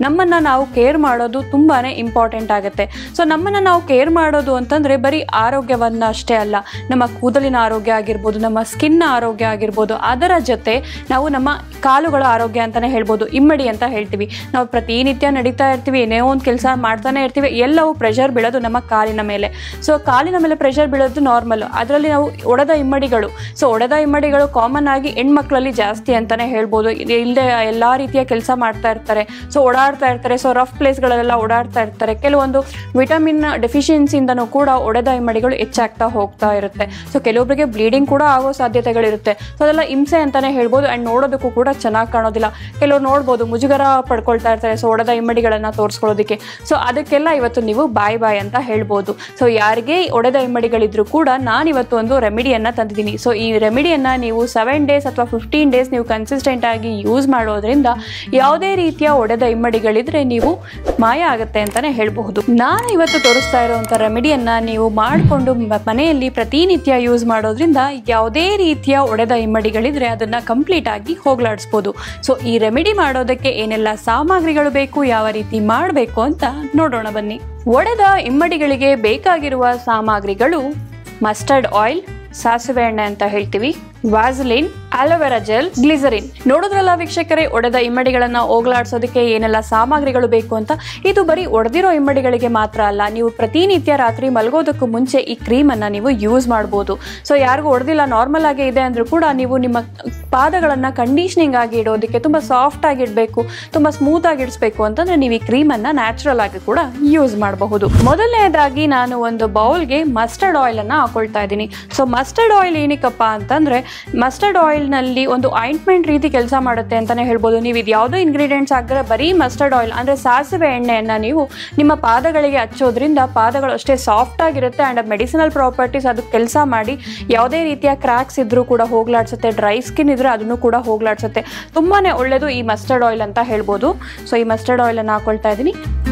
ನಮ್ಮನ್ನು ನಾವು ಕೇರ್ ಮಾಡೋದು ತುಂಬಾ ಇಂಪಾರ್ಟೆಂಟ್ ಆಗುತ್ತೆ. ಸೊ ನಮ್ಮನ್ನು ನಾವು ಕೇರ್ ಮಾಡೋದು ಅಂತಂದರೆ ಬರೀ ಆರೋಗ್ಯವನ್ನು ಅಷ್ಟೇ ಅಲ್ಲ, ನಮ್ಮ ಕೂದಲಿನ ಆರೋಗ್ಯ ಆಗಿರ್ಬೋದು, ನಮ್ಮ ಸ್ಕಿನ್ನ ಆರೋಗ್ಯ ಆಗಿರ್ಬೋದು, ಅದರ ಜೊತೆ ನಾವು ನಮ್ಮ ಕಾಲುಗಳ ಆರೋಗ್ಯ ಅಂತಲೇ ಹೇಳ್ಬೋದು, ಇಮ್ಮಡಿ ಅಂತ ಹೇಳ್ತೀವಿ. ನಾವು ಪ್ರತಿನಿತ್ಯ ನಡೀತಾ ಇರ್ತೀವಿ, ಏನೇ ಒಂದು ಕೆಲಸ ಮಾಡ್ತಾನೆ ಇರ್ತೀವಿ, ಎಲ್ಲವೂ ಪ್ರೆಷರ್ ಬೀಳೋದು ನಮ್ಮ ಕಾಲಿನ ಮೇಲೆ. ಸೊ ಕಾಲಿನ ಮೇಲೆ ಪ್ರೆಷರ್ ಬೀಳೋದು ನಾರ್ಮಲ್. ಅದರಲ್ಲಿ ನಾವು ಒಡೆದ ಇಮ್ಮಡಿಗಳು, ಸೊ ಒಡೆದ ಇಮ್ಮಡಿಗಳು ಕಾಮನ್ ಆಗಿ ಹೆಣ್ಮಕ್ಳಲ್ಲಿ ಜಾಸ್ತಿ ಅಂತಲೇ ಹೇಳ್ಬೋದು. ಇಲ್ಲದೆ ಎಲ್ಲ ರೀತಿಯ ಕೆಲಸ ಮಾಡ್ತಾ ಇರ್ತಾರೆ, ಸೊ ಓಡಾಡ್ತಾ ಇರ್ತಾರೆ, ಸೊ ರಫ್ ಪ್ಲೇಸ್ಗಳೆಲ್ಲ ಓಡಾಡ್ತಾ ಇರ್ತಾರೆ. ಕೆಲವೊಂದು ವಿಟಮಿನ್ ಡೆಫಿಷಿಯನ್ಸಿಯಿಂದನೂ ಕೂಡ ಒಡೆದ ಇಮ್ಮಡಿಗಳು ಹೆಚ್ಚಾಗ್ತಾ ಹೋಗ್ತಾ ಇರುತ್ತೆ. ಸೊ ಕೆಲವೊಬ್ಬರಿಗೆ ಬ್ಲೀಡಿಂಗ್ ಕೂಡ ಆಗೋ ಸಾಧ್ಯತೆಗಳಿರುತ್ತೆ. ಸೊ ಅದೆಲ್ಲ ಹಿಂಸೆ ಅಂತಲೇ ಹೇಳ್ಬೋದು. ಆ್ಯಂಡ್ ನೋಡೋದಕ್ಕೂ ಕೂಡ ಚೆನ್ನಾಗಿ ಕಾಣೋದಿಲ್ಲ. ಕೆಲವರು ನೋಡ್ಬೋದು ಮುಜುಗರ ಪಡ್ಕೊಳ್ತಾ ಇರ್ತಾರೆ, ಸೊ ಒಡೆದ ಇಮ್ಮಡಿಗಳನ್ನು ತೋರಿಸ್ಕೊಳ್ಳೋದಕ್ಕೆ. ಸೊ ಅದಕ್ಕೆಲ್ಲ ಇವತ್ತು ನೀವು ಬಾಯ್ ಅಂತ ಹೇಳ್ಬೋದು. ಸೊ ಯಾರಿಗೆ ಒಡೆದ ಇಮ್ಮಡಿಗಳಿದ್ರು ಕೂಡ ನಾನಿವತ್ತು ಒಂದು ರೆಮಿಡಿಯನ್ನು ತಂದಿದ್ದೀನಿ. ಸೊ ಈ ರೆಮಿಡಿಯನ್ನು ನೀವು 7 days ಅಥವಾ 15 days ನೀವು ಕನ್ಸಿಸ್ಟೆಂಟ್ ಆಗಿ ಯೂಸ್ ಮಾಡೋದ್ರಿಂದ ಯಾವುದೇ ರೀತಿಯ ಒಡೆದ ಇಮ್ಮಡಿಗಳಿದ್ರೆ ನೀವು ಮಾಯ ಆಗುತ್ತೆ ಅಂತಲೇ ಹೇಳಬಹುದು. ನಾನು ಇವತ್ತು ತೋರಿಸ್ತಾ ಇರುವಂಥ ರೆಮಿಡಿಯನ್ನು ನೀವು ಮಾಡಿಕೊಂಡು ಮನೆಯಲ್ಲಿ ಪ್ರತಿನಿತ್ಯ ಯೂಸ್ ಮಾಡೋದ್ರಿಂದ ಯಾವುದೇ ರೀತಿಯ ಒಡೆದ ಇಮ್ಮಡಿಗಳಿದ್ರೆ ಅದನ್ನು ಕಂಪ್ಲೀಟ್ ಆಗಿ ಹೋಗ್ಲಾಡಿಸ್ಬೋದು. ಸೊ ಈ ರೆಮಿಡಿ ಮಾಡೋದಕ್ಕೆ ಏನೆಲ್ಲ ಸಾಮಗ್ರಿಗಳು ಬೇಕು, ಯಾವ ರೀತಿ ಮಾಡಬೇಕು ಅಂತ ನೋಡೋಣ ಬನ್ನಿ. ಒಡೆದ ಇಮ್ಮಡಿಗಳಿಗೆ ಬೇಕಾಗಿರುವ ಸಾಮಗ್ರಿಗಳು ಮಸ್ಟರ್ಡ್ ಆಯಿಲ್, ಸಾಸಿವೆ ಎಣ್ಣೆ ಅಂತ ಹೇಳ್ತೀವಿ, ವ್ಯಾಸಲಿನ್, ಆಲೋವೆರಾ ಜೆಲ್, ಗ್ಲಿಸರಿನ್. ನೋಡಿದ್ರಲ್ಲ ವೀಕ್ಷಕರೇ, ಒಡೆದ ಇಮ್ಮಡಿಗಳನ್ನು ಹೋಗ್ಲಾಡ್ಸೋದಕ್ಕೆ ಏನೆಲ್ಲ ಸಾಮಗ್ರಿಗಳು ಬೇಕು ಅಂತ. ಇದು ಬರೀ ಒಡೆದಿರೋ ಇಮ್ಮಡಿಗಳಿಗೆ ಮಾತ್ರ ಅಲ್ಲ, ನೀವು ಪ್ರತಿನಿತ್ಯ ರಾತ್ರಿ ಮಲಗೋದಕ್ಕೂ ಮುಂಚೆ ಈ ಕ್ರೀಮನ್ನು ನೀವು ಯೂಸ್ ಮಾಡ್ಬೋದು. ಸೊ ಯಾರಿಗೂ ಒಡೆದಿಲ್ಲ, ನಾರ್ಮಲ್ ಆಗಿ ಇದೆ ಅಂದರೂ ಕೂಡ ನೀವು ನಿಮ್ಮ ಪಾದಗಳನ್ನು ಕಂಡೀಷನಿಂಗ್ ಆಗಿ ಇಡೋದಕ್ಕೆ, ತುಂಬ ಸಾಫ್ಟ್ ಆಗಿ ಇಡಬೇಕು, ತುಂಬ ಸ್ಮೂತ್ ಆಗಿ ಇಡಿಸ್ಬೇಕು ಅಂತಂದರೆ ನೀವು ಈ ಕ್ರೀಮನ್ನು ನ್ಯಾಚುರಲ್ ಆಗಿ ಕೂಡ ಯೂಸ್ ಮಾಡಬಹುದು. ಮೊದಲನೇದಾಗಿ ನಾನು ಒಂದು ಬೌಲ್ಗೆ ಮಸ್ಟರ್ಡ್ ಆಯಿಲನ್ನು ಹಾಕೊಳ್ತಾ ಇದ್ದೀನಿ. ಸೊ ಮಸ್ಟರ್ಡ್ ಆಯಿಲ್ ಏನಕ್ಕಪ್ಪ ಅಂತಂದರೆ ಮಸ್ಟರ್ಡ್ ಆಯಿಲ್ನಲ್ಲಿ ಒಂದು ಆಯಿಂಟ್ಮೆಂಟ್ ರೀತಿ ಕೆಲಸ ಮಾಡುತ್ತೆ ಅಂತಲೇ ಹೇಳ್ಬೋದು. ನೀವು ಇದು ಯಾವುದೋ ಇಂಗ್ರೀಡಿಯೆಂಟ್ಸ್ ಆಗಿದ್ರೆ ಬರೀ ಮಸ್ಟರ್ಡ್ ಆಯಿಲ್ ಅಂದರೆ ಸಾಸಿವೆ ಎಣ್ಣೆಯನ್ನು ನೀವು ನಿಮ್ಮ ಪಾದಗಳಿಗೆ ಹಚ್ಚೋದ್ರಿಂದ ಪಾದಗಳು ಅಷ್ಟೇ ಸಾಫ್ಟ್ ಆಗಿರುತ್ತೆ. ಆ್ಯಂಡ್ ಮೆಡಿಸಿನಲ್ ಪ್ರಾಪರ್ಟೀಸ್ ಅದಕ್ಕೆ ಕೆಲಸ ಮಾಡಿ ಯಾವುದೇ ರೀತಿಯ ಕ್ರ್ಯಾಕ್ಸ್ ಇದ್ರೂ ಕೂಡ ಹೋಗ್ಲಾಡ್ಸುತ್ತೆ. ಡ್ರೈ ಸ್ಕಿನ್ ಇದ್ದರೆ ಅದನ್ನು ಕೂಡ ಹೋಗ್ಲಾಡ್ಸುತ್ತೆ. ತುಂಬಾ ಒಳ್ಳೆಯದು ಈ ಮಸ್ಟರ್ಡ್ ಆಯಿಲ್ ಅಂತ ಹೇಳ್ಬೋದು. ಸೊ ಈ ಮಸ್ಟರ್ಡ್ ಆಯಿಲನ್ನು ಹಾಕೊಳ್ತಾ ಇದ್ದೀನಿ.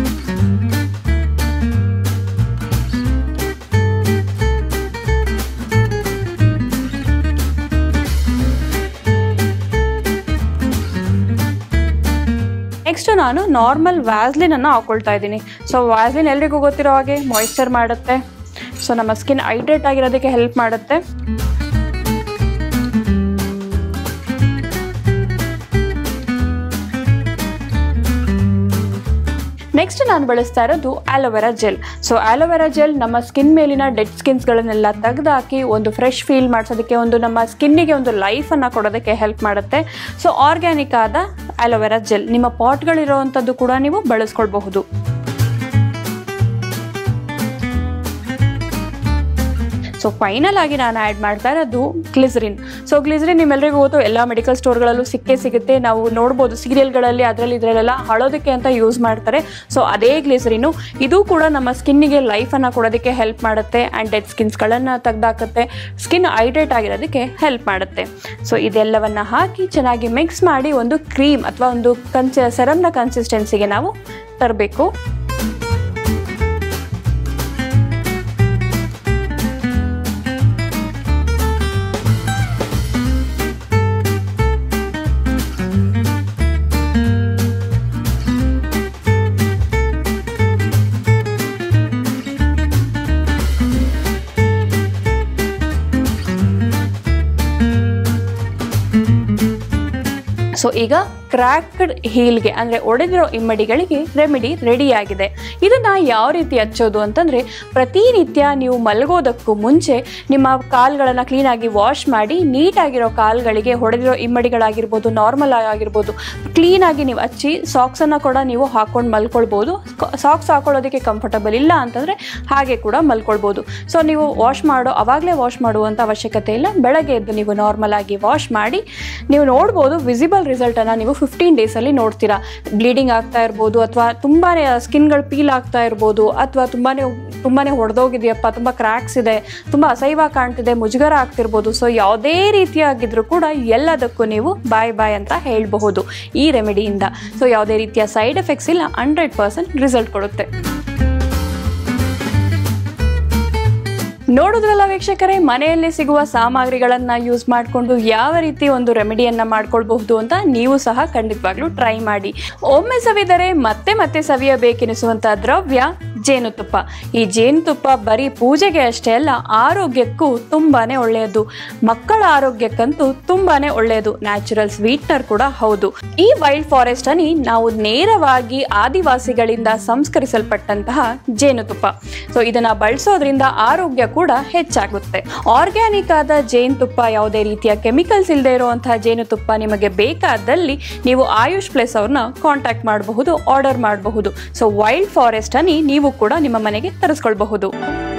ನೆಕ್ಸ್ಟ್ ನಾನು ನಾರ್ಮಲ್ ವ್ಯಾಸ್ಲಿನನ್ನು ಹಾಕೊಳ್ತಾ ಇದ್ದೀನಿ. ಸೊ ವ್ಯಾಸ್ಲಿನ್ ಎಲ್ರಿಗೂ ಗೊತ್ತಿರೋ ಹಾಗೆ ಮಾಯಿಶ್ಚರ್ ಮಾಡುತ್ತೆ. ಸೊ ನಮ್ಮ ಸ್ಕಿನ್ ಹೈಡ್ರೇಟ್ ಆಗಿರೋದಕ್ಕೆ ಹೆಲ್ಪ್ ಮಾಡುತ್ತೆ. ನೆಕ್ಸ್ಟ್ ನಾನು ಬಳಸ್ತಾ ಇರೋದು aloe vera gel. So aloe vera gel ನಮ್ಮ ಸ್ಕಿನ್ ಮೇಲಿನ ಡೆಡ್ ಸ್ಕಿನ್ಸ್ಗಳನ್ನೆಲ್ಲ ತೆಗೆದಾಕಿ ಒಂದು ಫ್ರೆಶ್ ಫೀಲ್ ಮಾಡಿಸೋದಕ್ಕೆ, ಒಂದು ನಮ್ಮ ಸ್ಕಿನ್ನಿಗೆ ಒಂದು ಲೈಫನ್ನು ಕೊಡೋದಕ್ಕೆ ಹೆಲ್ಪ್ ಮಾಡುತ್ತೆ. ಸೊ ಆರ್ಗ್ಯಾನಿಕ್ ಆದ ಆಲೋವೆರಾ ಜೆಲ್ ನಿಮ್ಮ ಪಾಟ್ಗಳಿರೋವಂಥದ್ದು ಕೂಡ ನೀವು ಬಳಸ್ಕೊಳ್ಬಹುದು. ಸೊ ಫೈನಲ್ ಆಗಿ ನಾನು ಆ್ಯಡ್ ಮಾಡ್ತಾ ಇರೋದು ಗ್ಲಿಸರಿನ್. ಸೊ ಗ್ಲಿಸರಿನ್ ನಿಮ್ಮೆಲ್ಲರಿಗೂ ಗೊತ್ತು, ಎಲ್ಲ ಮೆಡಿಕಲ್ ಸ್ಟೋರ್ಗಳಲ್ಲೂ ಸಿಗುತ್ತೆ. ನಾವು ನೋಡ್ಬೋದು ಸೀರಿಯಲ್ಗಳಲ್ಲಿ ಅದರಲ್ಲಿ ಇದರಲ್ಲೆಲ್ಲ ಹಳೋದಕ್ಕೆ ಅಂತ ಯೂಸ್ ಮಾಡ್ತಾರೆ. ಸೊ ಅದೇ ಗ್ಲಿಸರಿನು ಇದು ಕೂಡ ನಮ್ಮ ಸ್ಕಿನ್ನಿಗೆ ಲೈಫನ್ನು ಕೊಡೋದಕ್ಕೆ ಹೆಲ್ಪ್ ಮಾಡುತ್ತೆ. ಆ್ಯಂಡ್ ಡೆಡ್ ಸ್ಕಿನ್ಸ್ಗಳನ್ನು ತೆಗೆದಾಕುತ್ತೆ, ಸ್ಕಿನ್ ಹೈಡ್ರೇಟ್ ಆಗಿರೋದಕ್ಕೆ ಹೆಲ್ಪ್ ಮಾಡುತ್ತೆ. ಸೊ ಇದೆಲ್ಲವನ್ನು ಹಾಕಿ ಚೆನ್ನಾಗಿ ಮಿಕ್ಸ್ ಮಾಡಿ ಒಂದು ಕ್ರೀಮ್ ಅಥವಾ ಒಂದು ಸೆರಮ್ನ ಕನ್ಸಿಸ್ಟೆನ್ಸಿಗೆ ನಾವು ತರಬೇಕು. ಸೊ ಈಗ ಕ್ರ್ಯಾಕ್ಡ್ ಹೀಲ್ಗೆ ಅಂದರೆ ಒಡೆದಿರೋ ಇಮ್ಮಡಿಗಳಿಗೆ ರೆಮಿಡಿ ರೆಡಿಯಾಗಿದೆ. ಇದನ್ನು ಯಾವ ರೀತಿ ಹಚ್ಚೋದು ಅಂತಂದರೆ, ಪ್ರತಿನಿತ್ಯ ನೀವು ಮಲಗೋದಕ್ಕೂ ಮುಂಚೆ ನಿಮ್ಮ ಕಾಲುಗಳನ್ನು ಕ್ಲೀನಾಗಿ ವಾಶ್ ಮಾಡಿ, ನೀಟಾಗಿರೋ ಕಾಲುಗಳಿಗೆ ಹೊಡೆದಿರೋ ಇಮ್ಮಡಿಗಳಾಗಿರ್ಬೋದು, ನಾರ್ಮಲ್ ಆಗಿರ್ಬೋದು, ಕ್ಲೀನಾಗಿ ನೀವು ಹಚ್ಚಿ ಸಾಕ್ಸನ್ನು ಕೂಡ ನೀವು ಹಾಕ್ಕೊಂಡು ಮಲ್ಕೊಳ್ಬೋದು. ಸಾಕ್ಸ್ ಹಾಕೊಳ್ಳೋದಕ್ಕೆ ಕಂಫರ್ಟಬಲ್ ಇಲ್ಲ ಅಂತಂದರೆ ಹಾಗೆ ಕೂಡ ಮಲ್ಕೊಳ್ಬೋದು. ಸೊ ನೀವು ಆವಾಗಲೇ ವಾಶ್ ಮಾಡುವಂಥ ಅವಶ್ಯಕತೆ ಇಲ್ಲ. ಬೆಳಗ್ಗೆ ಎದ್ದು ನೀವು ನಾರ್ಮಲ್ ಆಗಿ ವಾಶ್ ಮಾಡಿ ನೀವು ನೋಡ್ಬೋದು ವಿಸಿಬಲ್ ರಿಸಲ್ಟನ್ನು ನೀವು 15 ಡೇಸಲ್ಲಿ ನೋಡ್ತೀರಾ. ಬ್ಲೀಡಿಂಗ್ ಆಗ್ತಾ ಇರ್ಬೋದು, ಅಥವಾ ತುಂಬಾ ಸ್ಕಿನ್ಗಳು ಪೀಲ್ ಆಗ್ತಾ ಇರ್ಬೋದು, ಅಥವಾ ತುಂಬಾ ಹೊಡೆದೋಗಿದೆಯಪ್ಪ, ತುಂಬ ಕ್ರ್ಯಾಕ್ಸ್ ಇದೆ, ತುಂಬ ಅಸಹ್ಯವಾಗಿ ಕಾಣ್ತಿದೆ, ಮುಜುಗರ ಆಗ್ತಿರ್ಬೋದು. ಸೊ ಯಾವುದೇ ರೀತಿಯಾಗಿದ್ರೂ ಕೂಡ ಎಲ್ಲದಕ್ಕೂ ನೀವು ಬಾಯ್ ಅಂತ ಹೇಳಬಹುದು ಈ ರೆಮಿಡಿಯಿಂದ. ಸೊ ಯಾವುದೇ ರೀತಿಯ ಸೈಡ್ ಎಫೆಕ್ಟ್ಸ್ ಇಲ್ಲ, 100% ರಿಸಲ್ಟ್ ಕೊಡುತ್ತೆ. ನೋಡುದ್ರಲ್ಲ ವೀಕ್ಷಕರೇ, ಮನೆಯಲ್ಲಿ ಸಿಗುವ ಸಾಮಗ್ರಿಗಳನ್ನ ಯೂಸ್ ಮಾಡಿಕೊಂಡು ಯಾವ ರೀತಿ ಒಂದು ರೆಮಿಡಿಯನ್ನ ಮಾಡ್ಕೊಳ್ಬಹುದು ಅಂತ ನೀವು ಸಹ ಖಂಡಿತವಾಗ್ಲೂ ಟ್ರೈ ಮಾಡಿ. ಒಮ್ಮೆ ಸವಿದರೆ ಮತ್ತೆ ಮತ್ತೆ ಸವಿಯಬೇಕೆನಿಸುವಂತ ದ್ರವ್ಯ ಜೇನುತುಪ್ಪ. ಈ ಜೇನುತುಪ್ಪ ಬರೀ ಪೂಜೆಗೆ ಅಷ್ಟೇ ಅಲ್ಲ, ಆರೋಗ್ಯಕ್ಕೂ ತುಂಬಾನೇ ಒಳ್ಳೆಯದು. ಮಕ್ಕಳ ಆರೋಗ್ಯಕ್ಕಂತೂ ತುಂಬಾನೇ ಒಳ್ಳೆಯದು. ನ್ಯಾಚುರಲ್ ಸ್ವೀಟ್ನರ್ ಕೂಡ ಹೌದು. ಈ ವೈಲ್ಡ್ ಫಾರೆಸ್ಟ್ ಹನಿ ನಾವು ನೇರವಾಗಿ ಆದಿವಾಸಿಗಳಿಂದ ಸಂಸ್ಕರಿಸಲ್ಪಟ್ಟಂತಹ ಜೇನುತುಪ್ಪ. ಸೊ ಇದನ್ನ ಬಳಸೋದ್ರಿಂದ ಆರೋಗ್ಯ ಕೂಡ ಹೆಚ್ಚಾಗುತ್ತೆ. ಆರ್ಗ್ಯಾನಿಕ್ ಆದ ಜೇನುತುಪ್ಪ, ಯಾವುದೇ ರೀತಿಯ ಕೆಮಿಕಲ್ಸ್ ಇಲ್ಲದೆ ಇರುವಂತಹ ಜೇನುತುಪ್ಪ ನಿಮಗೆ ಬೇಕಾದಲ್ಲಿ ನೀವು ಆಯುಷ್ ಪ್ಲೇಸ್ ಅವ್ರನ್ನ ಕಾಂಟ್ಯಾಕ್ಟ್ ಮಾಡಬಹುದು, ಆರ್ಡರ್ ಮಾಡಬಹುದು. ಸೊ ವೈಲ್ಡ್ ಫಾರೆಸ್ಟ್ ಹನಿ ನೀವು ಕೂಡ ನಿಮ್ಮ ಮನೆಗೆ ತರಿಸ್ಕೊಳ್ಬಹುದು.